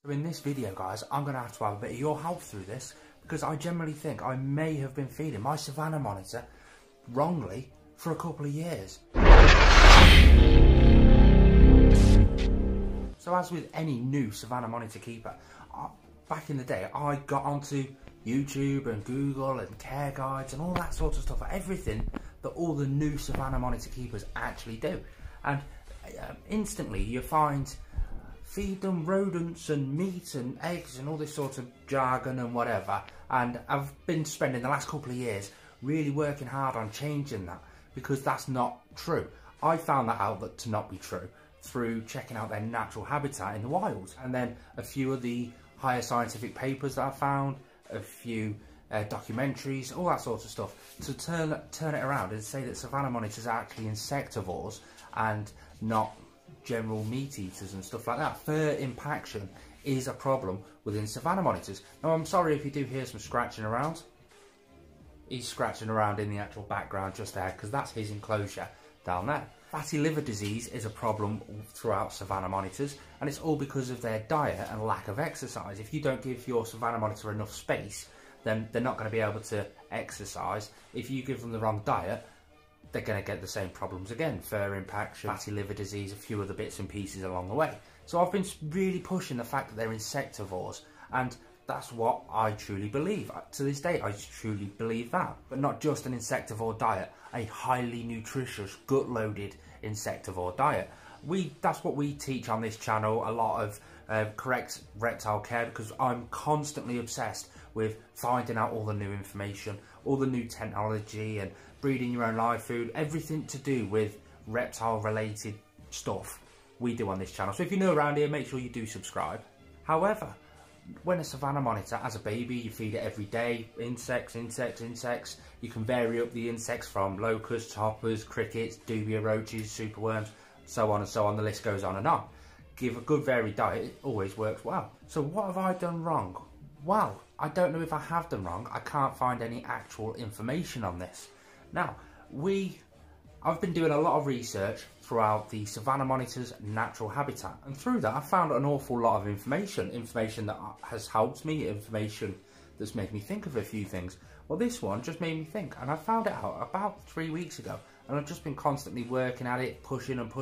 So in this video, guys, I'm going to have a bit of your help through this, because I generally think I may have been feeding my Savannah monitor wrongly for a couple of years. So as with any new Savannah monitor keeper, back in the day I got onto YouTube and Google and care guides and all that sort of stuff, everything that all the new Savannah monitor keepers actually do, and instantly you find feed them rodents and meat and eggs and all this sort of jargon and whatever. And I've been spending the last couple of years really working hard on changing that, because that's not true. I found that out to not be true through checking out their natural habitat in the wild, and then a few of the higher scientific papers that I found, a few documentaries, all that sort of stuff, to turn it around and say that Savannah monitors are actually insectivores and not general meat eaters and stuff like that. Fur impaction is a problem within Savannah monitors. Now, I'm sorry if you do hear some scratching around. He's scratching around in the actual background just there, because that's his enclosure down there. Fatty liver disease is a problem throughout Savannah monitors, and it's all because of their diet and lack of exercise. If you don't give your Savannah monitor enough space, then they're not going to be able to exercise. If you give them the wrong diet, they're going to get the same problems again. Fur impaction, fatty liver disease, a few other bits and pieces along the way. So I've been really pushing the fact that they're insectivores, and that's what I truly believe. To this day, I truly believe that. But not just an insectivore diet, a highly nutritious, gut-loaded insectivore diet. That's what we teach on this channel, a lot of correct reptile care, because I'm constantly obsessed with finding out all the new information, all the new technology, and breeding your own live food, everything to do with reptile-related stuff we do on this channel. So if you're new around here, make sure you do subscribe. However, when a Savannah monitor, as a baby, you feed it every day, insects. You can vary up the insects from locusts, hoppers, crickets, dubia roaches, superworms, so on and so on, the list goes on and on. Give a good varied diet, it always works well. So what have I done wrong? Well, I don't know if I have done wrong. I can't find any actual information on this. Now, I've been doing a lot of research throughout the Savannah monitor's natural habitat, and through that I found an awful lot of information that has helped me, information that's made me think of a few things. Well, this one just made me think, and I found it out about 3 weeks ago, and I've just been constantly working at it, pushing and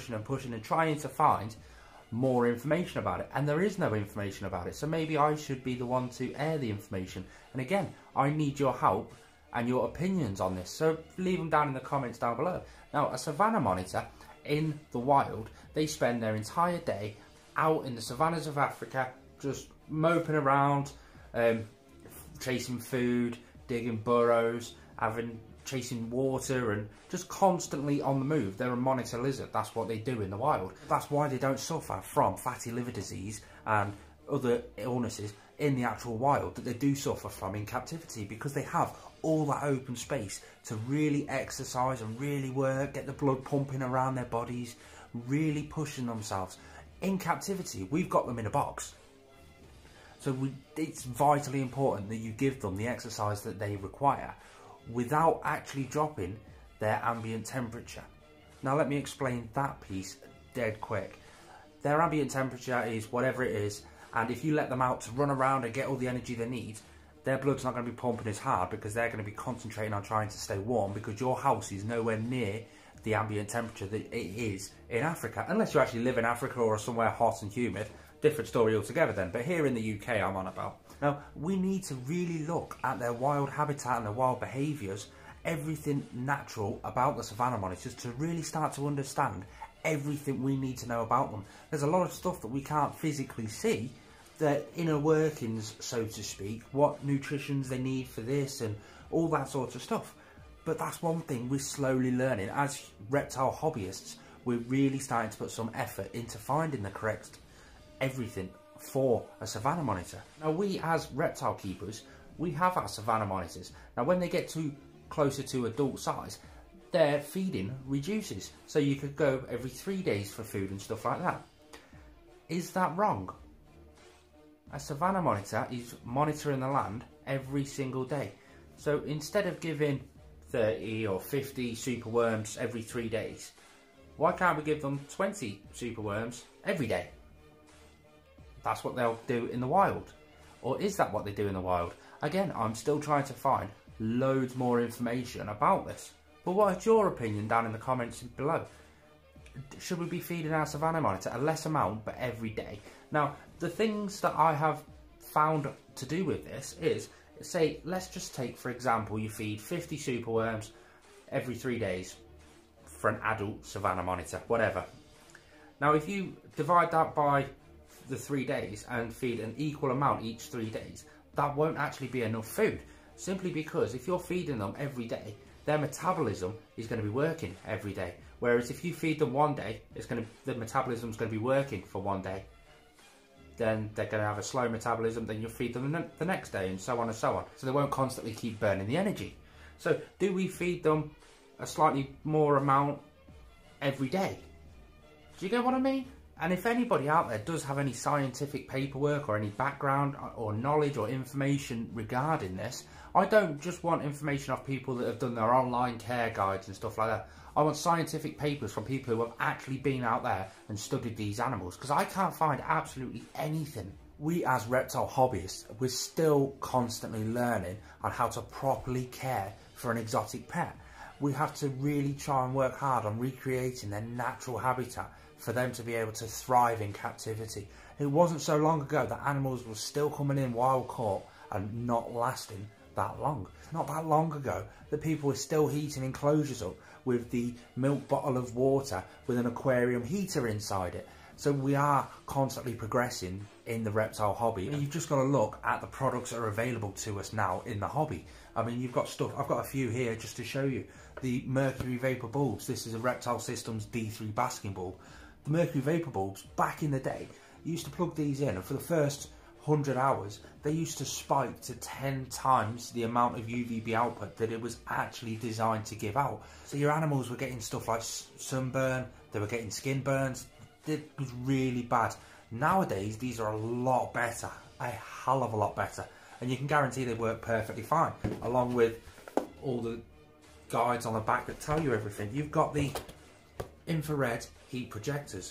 trying to find more information about it, and there is no information about it. So maybe I should be the one to air the information, and again, I need your help and your opinions on this, so leave them down in the comments down below. Now, a Savannah monitor in the wild, they spend their entire day out in the savannas of Africa, just moping around, chasing food, digging burrows, chasing water, and just constantly on the move. They're a monitor lizard. That's what they do in the wild. That's why they don't suffer from fatty liver disease and other illnesses in the actual wild that they do suffer from in captivity, because they have all that open space to really exercise and really work, get the blood pumping around their bodies, really pushing themselves. In captivity, we've got them in a box, so it's vitally important that you give them the exercise that they require without actually dropping their ambient temperature. Now let me explain that piece dead quick. Their ambient temperature is whatever it is, and if you let them out to run around and get all the energy they need, their blood's not going to be pumping as hard, because they're going to be concentrating on trying to stay warm, because your house is nowhere near the ambient temperature that it is in Africa. Unless you actually live in Africa or somewhere hot and humid, different story altogether then. But here in the UK, I'm on about. Now, we need to really look at their wild habitat and their wild behaviours, everything natural about the Savannah monitors, to really start to understand everything we need to know about them. There's a lot of stuff that we can't physically see, their inner workings, so to speak, what nutritions they need for this and all that sort of stuff. But that's one thing we're slowly learning. As reptile hobbyists, we're really starting to put some effort into finding the correct everything for a Savannah monitor. Now, we as reptile keepers, we have our Savannah monitors. Now, when they get closer to adult size, their feeding reduces. So you could go every 3 days for food and stuff like that. Is that wrong? A Savannah monitor is monitoring the land every single day. So instead of giving 30 or 50 superworms every 3 days, why can't we give them 20 superworms every day? that's what they'll do in the wild? Or is that what they do in the wild? Again, I'm still trying to find loads more information about this. But what is your opinion down in the comments below? Should we be feeding our Savannah monitor a less amount but every day? Now, the things that I have found to do with this is, say, let's just take, for example, you feed 50 superworms every 3 days for an adult Savannah monitor, whatever. Now, if you divide that by the 3 days and feed an equal amount each 3 days, that won't actually be enough food. Simply because if you're feeding them every day, their metabolism is going to be working every day. Whereas if you feed them one day, the metabolism is going to be working for 1 day. Then they're going to have a slow metabolism, then you'll feed them the next day, and so on and so on. So they won't constantly keep burning the energy. So do we feed them a slightly more amount every day? Do you get what I mean? And if anybody out there does have any scientific paperwork or any background or knowledge or information regarding this, I don't just want information off people that have done their online care guides and stuff like that. I want scientific papers from people who have actually been out there and studied these animals, because I can't find absolutely anything. We as reptile hobbyists, we're still constantly learning on how to properly care for an exotic pet. We have to really try and work hard on recreating their natural habitat for them to be able to thrive in captivity. It wasn't so long ago that animals were still coming in wild caught and not lasting that long. Not that long ago that people were still heating enclosures up with the milk bottle of water with an aquarium heater inside it. So we are constantly progressing in the reptile hobby. And you've just got to look at the products that are available to us now in the hobby. I mean, you've got stuff, I've got a few here just to show you. The Mercury Vapor bulbs. This is a Reptile Systems D3 basking bulb. The Mercury Vapor bulbs, back in the day, you used to plug these in, and for the first 100 hours, they used to spike to 10 times the amount of UVB output that it was actually designed to give out. So your animals were getting stuff like sunburn, they were getting skin burns. It was really bad. Nowadays, these are a lot better, a hell of a lot better, and you can guarantee they work perfectly fine, along with all the guides on the back that tell you everything. You've got the infrared heat projectors.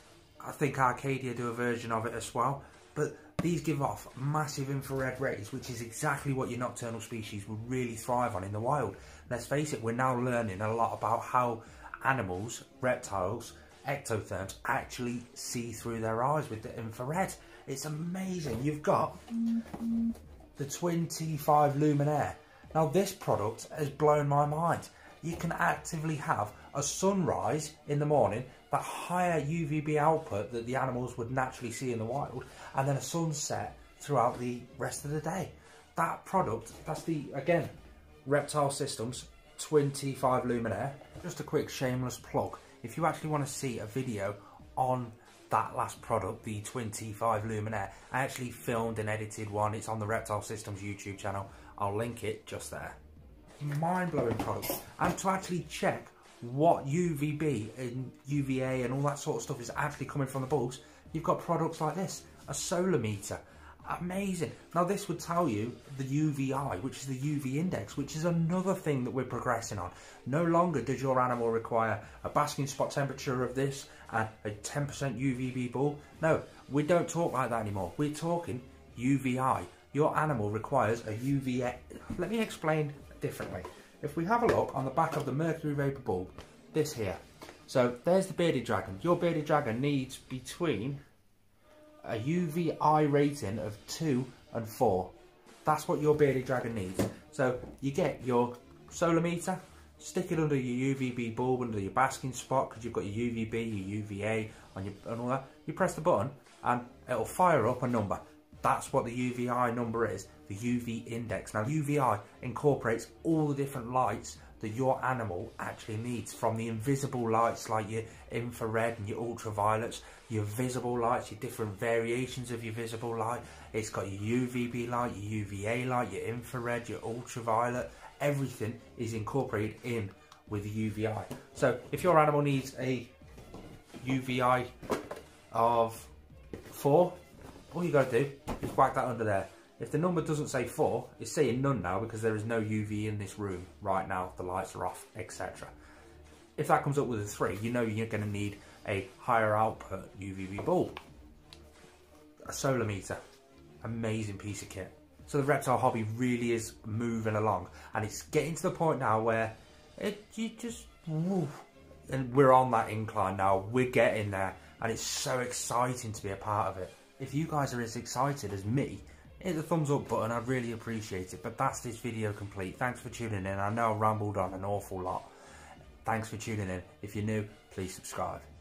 I think Arcadia do a version of it as well, but these give off massive infrared rays, which is exactly what your nocturnal species would really thrive on in the wild. Let's face it, we're now learning a lot about how animals, reptiles, ectotherms actually see through their eyes with the infrared. It's amazing. You've got the Twin T5 Luminaire. Now this product has blown my mind. You can actively have a sunrise in the morning, that higher UVB output that the animals would naturally see in the wild, and then a sunset throughout the rest of the day. That product, that's the, again, Reptile Systems Twin T5 Luminaire. Just a quick shameless plug. If you actually want to see a video on that last product, the Twin T5 Luminaire, I actually filmed and edited one. It's on the Reptile Systems YouTube channel. I'll link it just there. Mind-blowing product. And to actually check what UVB and UVA and all that sort of stuff is actually coming from the bulbs, you've got products like this, a solar meter. Amazing. Now this would tell you the UVI, which is the UV index, which is another thing that we're progressing on. No longer does your animal require a basking spot temperature of this and a 10% UVB bulb. No, we don't talk like that anymore. We're talking UVI. Your animal requires a UVA. Let me explain differently. If we have a look on the back of the Mercury Vapor bulb, this here. So there's the bearded dragon. Your bearded dragon needs between a UVI rating of 2 and 4. That's what your bearded dragon needs. So you get your solar meter, stick it under your UVB bulb, under your basking spot, because you've got your UVB, your UVA on your, and all that. You press the button and it'll fire up a number. That's what the UVI number is, the UV index. Now UVI incorporates all the different lights that your animal actually needs, from the invisible lights like your infrared and your ultraviolets, your visible lights, your different variations of your visible light. It's got your UVB light, your UVA light, your infrared, your ultraviolet. Everything is incorporated in with the UVI. So if your animal needs a UVI of 4, all you got to do is whack that under there. If the number doesn't say 4, it's saying none now because there is no UV in this room right now. The lights are off, etc. If that comes up with a 3, you know you're going to need a higher output UVB bulb. a solar meter. Amazing piece of kit. So the reptile hobby really is moving along, and it's getting to the point now where and we're on that incline now. We're getting there, and it's so exciting to be a part of it. If you guys are as excited as me, hit the thumbs up button, I'd really appreciate it. But that's this video complete. Thanks for tuning in. I know I rambled on an awful lot. Thanks for tuning in. If you're new, please subscribe.